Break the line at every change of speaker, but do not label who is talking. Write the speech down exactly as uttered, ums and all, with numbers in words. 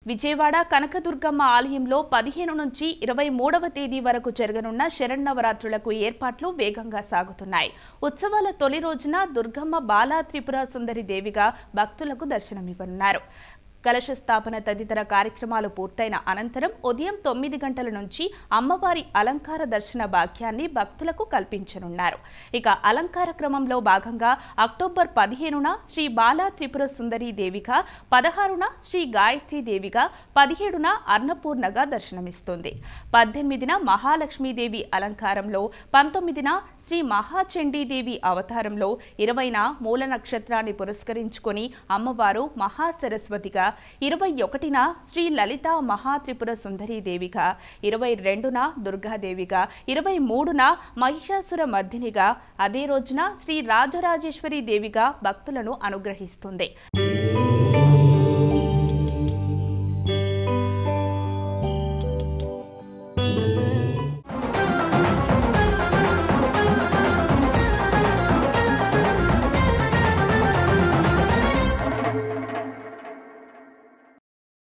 విజయవాడ కనకదుర్గమ్మ ఆలయంలో పదిహేను నుంచి ఇరవై మూడవ తేదీ వరకు జరగనున్న శరన్నవరాత్రులకు ఏర్పాట్లు వేగంగా సాగుతున్నాయి. ఉత్సవాల తొలి రోజున దుర్గమ్మ బాలా త్రిపుర సుందరి దేవిగా భక్తులకు దర్శనమివ్వనున్నారు. కలశ స్థాపన తదితర కార్యక్రమాలు పూర్తయిన అనంతరం ఉదయం తొమ్మిది గంటల నుంచి అమ్మవారి అలంకార దర్శన భాగ్యాన్ని భక్తులకు కల్పించనున్నారు. ఇక అలంకార క్రమంలో భాగంగా అక్టోబర్ పదిహేనున శ్రీ బాలా త్రిపుర సుందరి దేవిగా, పదహారున శ్రీ గాయత్రి దేవిగా, పదిహేడున అన్నపూర్ణగా దర్శనమిస్తుంది. పద్దెనిమిదిన మహాలక్ష్మీదేవి అలంకారంలో, పంతొమ్మిదిన శ్రీ మహాచండీదేవి అవతారంలో, ఇరవైన మూల నక్షత్రాన్ని పురస్కరించుకొని అమ్మవారు మహాసరస్వతిగా, ఇరవై ఒకటిన శ్రీ లలిత మహాత్రిపుర సుందరి దేవిగా, ఇరవై రెండున దుర్గాదేవిగా, ఇరవై మూడున మహిషాసుర మర్దినిగా, అదే రోజున శ్రీ రాజరాజేశ్వరి దేవిగా భక్తులను అనుగ్రహిస్తుంది.